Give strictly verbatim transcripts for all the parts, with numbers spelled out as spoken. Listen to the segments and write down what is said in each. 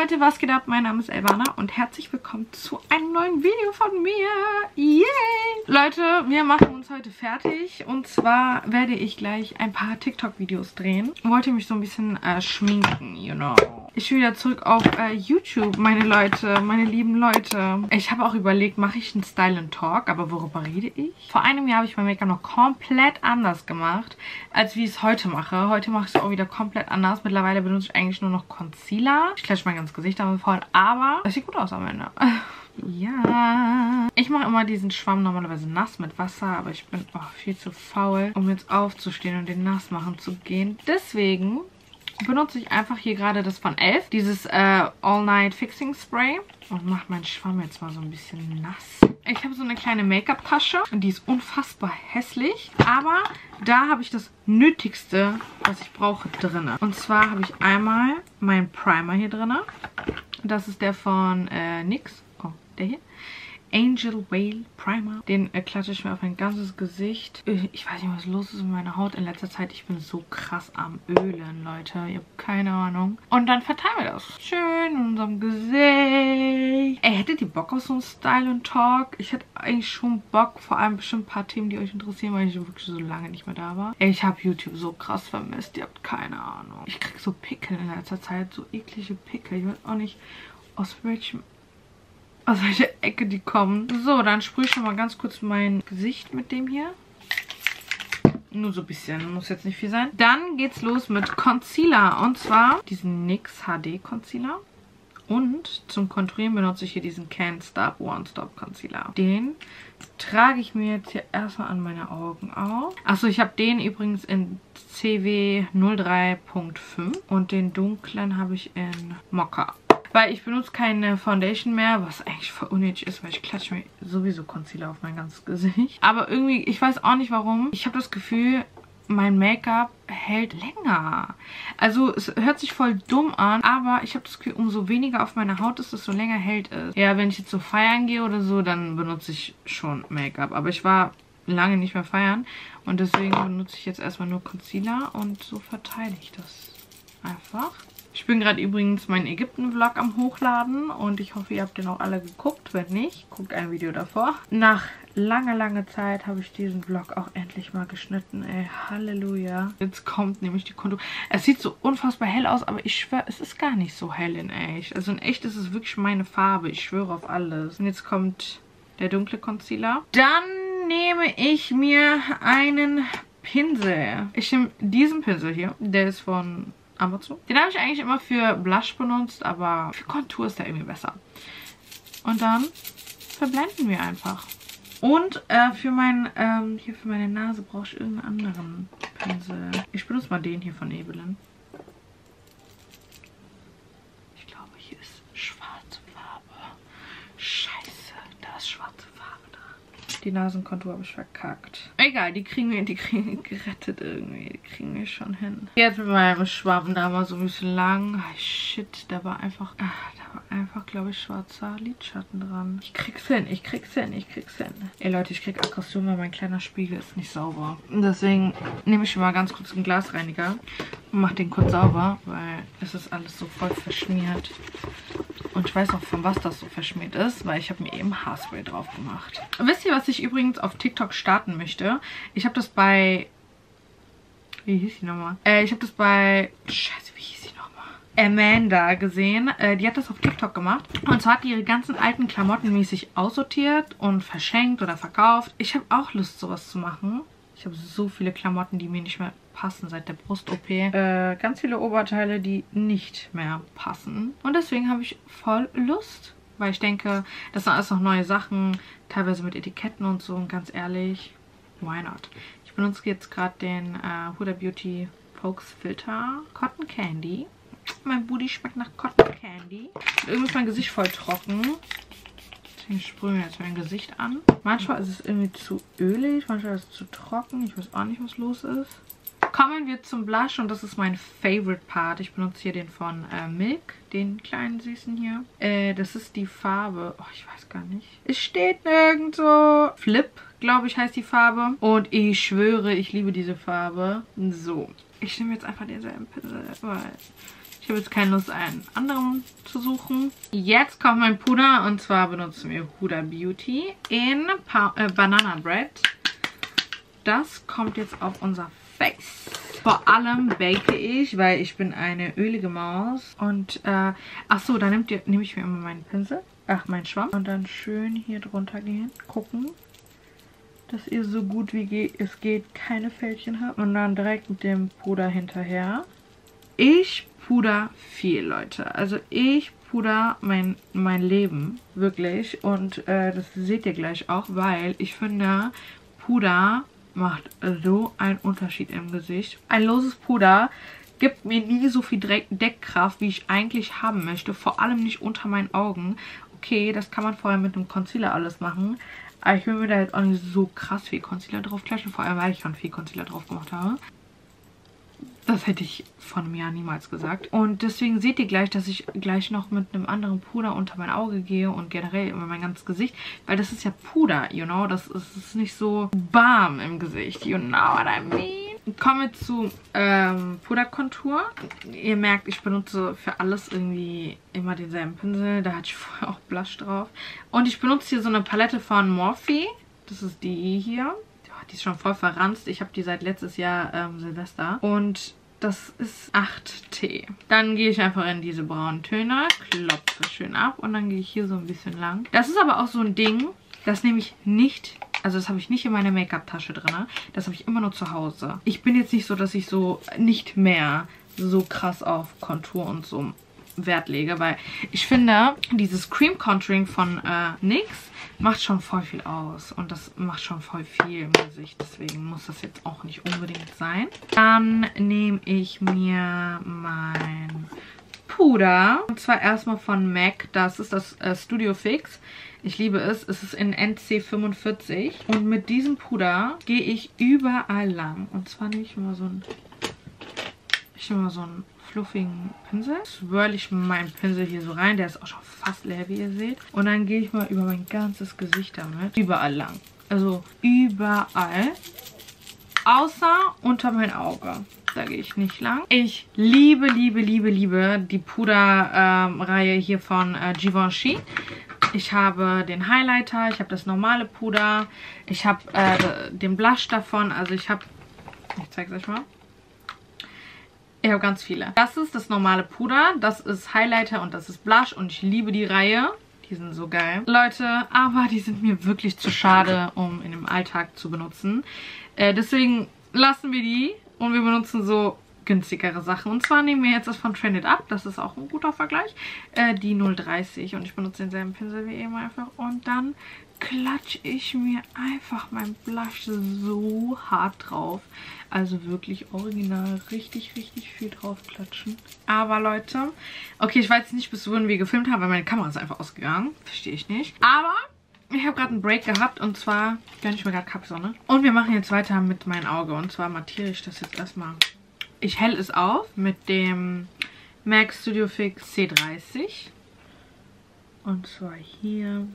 Leute, was geht ab? Mein Name ist Elvana und herzlich willkommen zu einem neuen Video von mir. Yay! Leute, wir machen uns heute fertig und zwar werde ich gleich ein paar TikTok-Videos drehen. Wollte mich so ein bisschen äh, schminken, you know. Ich bin wieder zurück auf äh, YouTube, meine Leute, meine lieben Leute. Ich habe auch überlegt, mache ich einen Style and Talk, aber worüber rede ich? Vor einem Jahr habe ich mein Make-up noch komplett anders gemacht, als wie ich es heute mache. Heute mache ich es auch wieder komplett anders. Mittlerweile benutze ich eigentlich nur noch Concealer. Ich klatsche mein ganzes Gesicht damit voll, aber das sieht gut aus am Ende. Ja. Ich mache immer diesen Schwamm normalerweise nass mit Wasser, aber ich bin auch viel zu faul, um jetzt aufzustehen und den nass machen zu gehen. Deswegen benutze ich einfach hier gerade das von Elf, dieses äh, All Night Fixing Spray und mache meinen Schwamm jetzt mal so ein bisschen nass. Ich habe so eine kleine Make-up-Tasche und die ist unfassbar hässlich, aber da habe ich das Nötigste, was ich brauche, drin. Und zwar habe ich einmal meinen Primer hier drin. Das ist der von äh, N Y X. Oh, der hier. Angel Whale Primer. Den äh, klatsche ich mir auf mein ganzes Gesicht. Ich weiß nicht, was los ist mit meiner Haut in letzter Zeit. Ich bin so krass am Ölen, Leute. Ihr habt keine Ahnung. Und dann verteilen wir das schön in unserem Gesicht. Ey, hättet ihr Bock auf so einen Style and Talk? Ich hätte eigentlich schon Bock. Vor allem bestimmt ein paar Themen, die euch interessieren, weil ich wirklich so lange nicht mehr da war. Ey, ich habe YouTube so krass vermisst. Ihr habt keine Ahnung. Ich krieg so Pickel in letzter Zeit. So eklige Pickel. Ich weiß auch nicht, aus welchem... aus welcher Ecke die kommen. So, dann sprühe ich schon mal ganz kurz mein Gesicht mit dem hier. Nur so ein bisschen, muss jetzt nicht viel sein. Dann geht's los mit Concealer. Und zwar diesen N Y X H D Concealer. Und zum Konturieren benutze ich hier diesen Can't Stop One Stop Concealer. Den trage ich mir jetzt hier erstmal an meine Augen auf. Achso, ich habe den übrigens in C W null drei Punkt fünf. Und den dunklen habe ich in Mokka. Weil ich benutze keine Foundation mehr, was eigentlich voll unnötig ist, weil ich klatsche mir sowieso Concealer auf mein ganzes Gesicht. Aber irgendwie, ich weiß auch nicht warum. Ich habe das Gefühl, mein Make-up hält länger. Also es hört sich voll dumm an, aber ich habe das Gefühl, umso weniger auf meiner Haut ist, desto länger hält es. Ja, wenn ich jetzt so feiern gehe oder so, dann benutze ich schon Make-up. Aber ich war lange nicht mehr feiern und deswegen benutze ich jetzt erstmal nur Concealer und so verteile ich das einfach. Ich bin gerade übrigens meinen Ägypten-Vlog am Hochladen und ich hoffe, ihr habt den auch alle geguckt. Wenn nicht, guckt ein Video davor. Nach langer, langer Zeit habe ich diesen Vlog auch endlich mal geschnitten, ey. Halleluja. Jetzt kommt nämlich die Kontur. Es sieht so unfassbar hell aus, aber ich schwöre, es ist gar nicht so hell in echt. Also in echt ist es wirklich meine Farbe. Ich schwöre auf alles. Und jetzt kommt der dunkle Concealer. Dann nehme ich mir einen Pinsel. Ich nehme diesen Pinsel hier. Der ist von Amazon. Den habe ich eigentlich immer für Blush benutzt, aber für Kontur ist der irgendwie besser. Und dann verblenden wir einfach. Und äh, für mein, ähm, hier für meine Nase brauche ich irgendeinen anderen Pinsel. Ich benutze mal den hier von Ebelin. Ich glaube, hier ist schwarze Farbe. Scheiße, da ist schwarze Farbe dran. Die Nasenkontur habe ich verkackt. Egal, die kriegen wir, die kriegen wir gerettet irgendwie. Die kriegen wir schon hin. Jetzt mit meinem Schwamm da mal so ein bisschen lang. Ah, shit, da war einfach, ah, da war einfach, glaube ich, schwarzer Lidschatten dran. Ich krieg's hin, ich krieg's hin, ich krieg's hin. Ey Leute, ich krieg Aggression, weil mein kleiner Spiegel ist nicht sauber. Und deswegen nehme ich schon mal ganz kurz einen Glasreiniger und mache den kurz sauber, weil es ist alles so voll verschmiert. Und ich weiß auch, von was das so verschmiert ist, weil ich habe mir eben Haarspray drauf gemacht. Wisst ihr, was ich übrigens auf TikTok starten möchte? Ich habe das bei... Wie hieß die nochmal? Äh, ich habe das bei... Scheiße, wie hieß die nochmal? Amanda gesehen. Äh, die hat das auf TikTok gemacht. Und zwar hat die ihre ganzen alten Klamotten mäßig aussortiert und verschenkt oder verkauft. Ich habe auch Lust, sowas zu machen. Ich habe so viele Klamotten, die mir nicht mehr passen seit der Brust-O P. Äh, ganz viele Oberteile, die nicht mehr passen. Und deswegen habe ich voll Lust. Weil ich denke, das sind alles noch neue Sachen. Teilweise mit Etiketten und so. Und ganz ehrlich, why not? Ich benutze jetzt gerade den äh, Huda Beauty Pokes Filter Cotton Candy. Mein Booty schmeckt nach Cotton Candy. Und irgendwie ist mein Gesicht voll trocken. Ich sprühe mir jetzt mein Gesicht an. Manchmal ist es irgendwie zu ölig, manchmal ist es zu trocken. Ich weiß auch nicht, was los ist. Kommen wir zum Blush und das ist mein Favorite Part. Ich benutze hier den von äh, Milk, den kleinen süßen hier. Äh, das ist die Farbe, oh, ich weiß gar nicht. Es steht nirgendwo. Flip, glaube ich, heißt die Farbe. Und ich schwöre, ich liebe diese Farbe. So, ich nehme jetzt einfach denselben Pinsel, weil Ich habe jetzt keine Lust, einen anderen zu suchen. Jetzt kommt mein Puder und zwar benutzen wir Huda Beauty in pa äh, Banana Bread. Das kommt jetzt auf unser Face. Vor allem bake ich, weil ich bin eine ölige Maus. Und, äh, ach so, da nehmt ihr, nehme ich mir immer meinen Pinsel, ach, meinen Schwamm. Und dann schön hier drunter gehen, gucken, dass ihr so gut wie ge es geht keine Fältchen habt. Und dann direkt mit dem Puder hinterher. Ich puder viel, Leute. Also ich puder mein, mein Leben, wirklich. Und äh, das seht ihr gleich auch, weil ich finde, Puder macht so einen Unterschied im Gesicht. Ein loses Puder gibt mir nie so viel Deckkraft, wie ich eigentlich haben möchte. Vor allem nicht unter meinen Augen. Okay, das kann man vorher mit einem Concealer alles machen. Aber ich will mir da jetzt auch nicht so krass viel Concealer drauf klatschen. Vor allem, weil ich schon viel Concealer drauf gemacht habe. Das hätte ich von mir niemals gesagt. Und deswegen seht ihr gleich, dass ich gleich noch mit einem anderen Puder unter mein Auge gehe und generell über mein ganzes Gesicht. Weil das ist ja Puder, you know. Das ist, ist nicht so warm im Gesicht. You know what I mean? Kommen wir zu ähm, Puderkontur. Ihr merkt, ich benutze für alles irgendwie immer denselben Pinsel. Da hatte ich vorher auch Blush drauf. Und ich benutze hier so eine Palette von Morphe. Das ist die hier. Die ist schon voll verranzt. Ich habe die seit letztes Jahr ähm, Silvester. Und das ist acht T. Dann gehe ich einfach in diese braunen Töne, klopfe schön ab und dann gehe ich hier so ein bisschen lang. Das ist aber auch so ein Ding, das nehme ich nicht, also das habe ich nicht in meiner Make-up-Tasche drin. Das habe ich immer nur zu Hause. Ich bin jetzt nicht so, dass ich so nicht mehr so krass auf Kontur und so Wert lege, weil ich finde, dieses Cream Contouring von äh, N Y X macht schon voll viel aus und das macht schon voll viel im Gesicht, deswegen muss das jetzt auch nicht unbedingt sein. Dann nehme ich mir mein Puder und zwar erstmal von M A C, das ist das äh, Studio Fix. Ich liebe es, es ist in N C fünfundvierzig und mit diesem Puder gehe ich überall lang und zwar nehme ich mal so ein ich nehme mal so einen fluffigen Pinsel. Swirl ich meinen Pinsel hier so rein. Der ist auch schon fast leer, wie ihr seht. Und dann gehe ich mal über mein ganzes Gesicht damit. Überall lang. Also überall. Außer unter mein Auge. Da gehe ich nicht lang. Ich liebe, liebe, liebe, liebe die Puderreihe ähm, hier von äh, Givenchy. Ich habe den Highlighter. Ich habe das normale Puder. Ich habe äh, den Blush davon. Also ich habe... Ich zeige es euch mal. Ich habe ganz viele. Das ist das normale Puder, das ist Highlighter und das ist Blush und ich liebe die Reihe. Die sind so geil. Leute, aber die sind mir wirklich zu schade, um in dem Alltag zu benutzen. Äh, deswegen lassen wir die und wir benutzen so günstigere Sachen. Und zwar nehmen wir jetzt das von Trended Up, das ist auch ein guter Vergleich. Äh, die null dreißig und ich benutze denselben Pinsel wie eben einfach. Und dann klatsche ich mir einfach mein Blush so hart drauf. Also wirklich original richtig, richtig viel drauf klatschen. Aber Leute, okay, ich weiß jetzt nicht, bis wohin wir gefilmt haben, weil meine Kamera ist einfach ausgegangen. Verstehe ich nicht. Aber ich habe gerade einen Break gehabt und zwar gönne ich mir gerade Capsonne. Und wir machen jetzt weiter mit meinem Auge. Und zwar mattiere ich das jetzt erstmal. Ich helle es auf mit dem M A C Studio Fix C dreißig. Und zwar hier.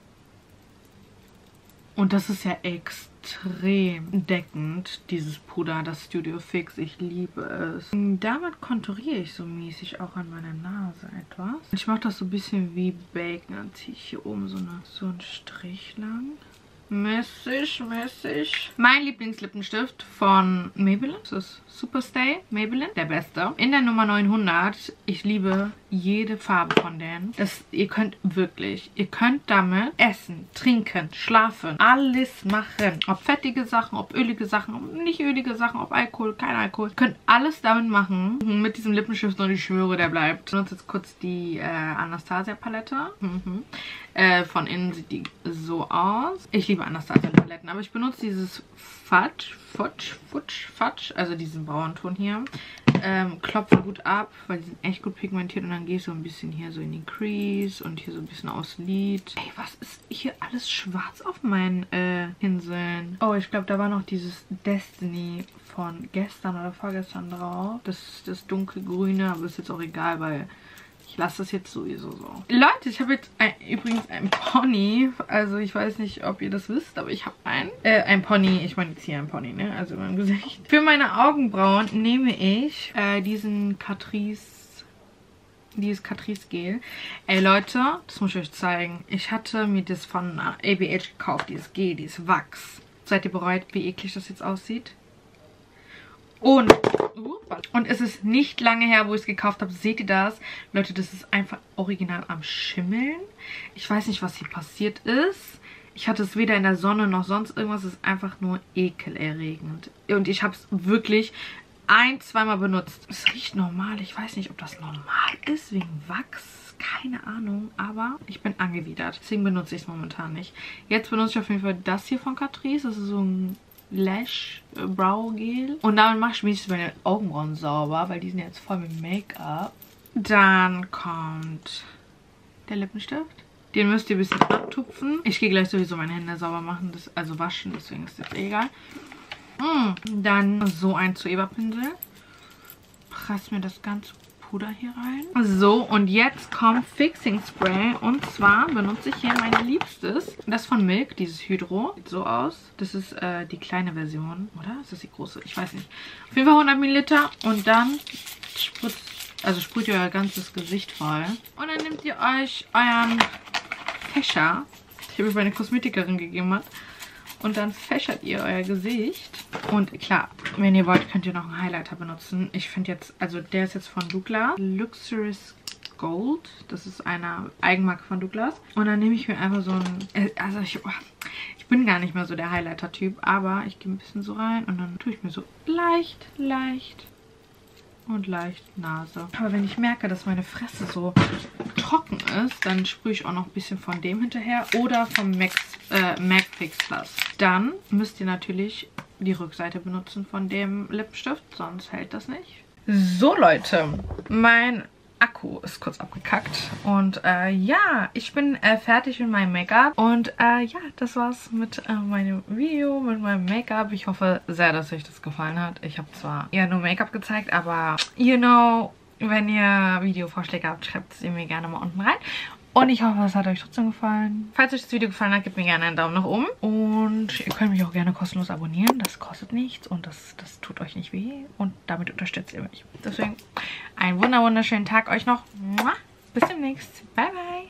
Und das ist ja extrem deckend, dieses Puder, das Studio Fix. Ich liebe es. Damit konturiere ich so mäßig auch an meiner Nase etwas. Ich mache das so ein bisschen wie Bacon. Dann ziehe ich hier oben so, eine, so einen Strich lang. Mäßig, mäßig. Mein Lieblingslippenstift von Maybelline. Das ist Superstay Maybelline. Der beste. In der Nummer neunhundert. Ich liebe jede Farbe von denen. Das, ihr könnt wirklich, ihr könnt damit essen, trinken, schlafen, alles machen. Ob fettige Sachen, ob ölige Sachen, ob nicht ölige Sachen, ob Alkohol, kein Alkohol. Ihr könnt alles damit machen. Mit diesem Lippenstift und ich schwöre, der bleibt. Ich benutze jetzt kurz die äh, Anastasia Palette. Mhm. Äh, von innen sieht die so aus. Ich liebe Anastasia Paletten, aber ich benutze dieses Fudge, Fudge, Fudge, Fudge, also diesen Braunton hier. Ähm, klopfe gut ab, weil die sind echt gut pigmentiert und dann gehe ich so ein bisschen hier so in die Crease und hier so ein bisschen aus Lid. Ey, was ist hier alles schwarz auf meinen äh, Pinseln? Oh, ich glaube, da war noch dieses Destiny von gestern oder vorgestern drauf. Das ist das dunkelgrüne, aber ist jetzt auch egal, weil ich lasse das jetzt sowieso so. Leute, ich habe jetzt ein, übrigens einen Pony. Also ich weiß nicht, ob ihr das wisst, aber ich habe einen. Äh, ein Pony. Ich meine jetzt hier ein Pony, ne? Also in meinem Gesicht. Für meine Augenbrauen nehme ich äh, diesen Catrice Dieses Catrice Gel. Ey Leute, das muss ich euch zeigen. Ich hatte mir das von A B H gekauft, dieses Gel, dieses Wachs. Seid ihr bereut, wie eklig das jetzt aussieht? Und, und es ist nicht lange her, wo ich es gekauft habe. Seht ihr das? Leute, das ist einfach original am Schimmeln. Ich weiß nicht, was hier passiert ist. Ich hatte es weder in der Sonne noch sonst irgendwas. Es ist einfach nur ekelerregend. Und ich habe es wirklich ein-, zweimal benutzt. Es riecht normal. Ich weiß nicht, ob das normal ist wegen Wachs. Keine Ahnung. Aber ich bin angewidert. Deswegen benutze ich es momentan nicht. Jetzt benutze ich auf jeden Fall das hier von Catrice. Das ist so ein Lash Brow Gel. Und damit mache ich mir meine Augenbrauen sauber, weil die sind jetzt voll mit Make-up. Dann kommt der Lippenstift. Den müsst ihr ein bisschen abtupfen. Ich gehe gleich sowieso meine Hände sauber machen, das, also waschen, deswegen ist das egal. Mm, dann so ein Zoeva-Pinsel. Press mir das ganze Puder hier rein. So, und jetzt kommt Fixing Spray. Und zwar benutze ich hier mein Liebstes. Das von Milk, dieses Hydro. Sieht so aus. Das ist äh, die kleine Version, oder? Ist das die große? Ich weiß nicht. Auf jeden Fall hundert Milliliter. Und dann spritzt, also sprüht ihr euer ganzes Gesicht voll. Und dann nehmt ihr euch euren Fächer, den mir meine Kosmetikerin gegeben hat. Und dann fächert ihr euer Gesicht. Und klar, wenn ihr wollt, könnt ihr noch einen Highlighter benutzen. Ich finde jetzt, also der ist jetzt von Douglas. Luxurious Gold. Das ist eine Eigenmarke von Douglas. Und dann nehme ich mir einfach so ein, also ich, ich bin gar nicht mehr so der Highlighter-Typ. Aber ich gehe ein bisschen so rein und dann tue ich mir so leicht, leicht und leicht Nase. Aber wenn ich merke, dass meine Fresse so trocken ist, dann sprühe ich auch noch ein bisschen von dem hinterher oder vom Max, äh, MAC Fix Plus. Dann müsst ihr natürlich die Rückseite benutzen von dem Lippenstift, sonst hält das nicht. So Leute, mein Akku ist kurz abgekackt und äh, ja, ich bin äh, fertig mit meinem Make-up und äh, ja, das war's mit äh, meinem Video, mit meinem Make-up. Ich hoffe sehr, dass euch das gefallen hat. Ich habe zwar eher nur Make-up gezeigt, aber you know, wenn ihr Videovorschläge habt, schreibt es mir gerne mal unten rein. Und ich hoffe, es hat euch trotzdem gefallen. Falls euch das Video gefallen hat, gebt mir gerne einen Daumen nach oben. Und ihr könnt mich auch gerne kostenlos abonnieren. Das kostet nichts und das, das tut euch nicht weh. Und damit unterstützt ihr mich. Deswegen einen wunderschönen Tag euch noch. Bis demnächst. Bye, bye.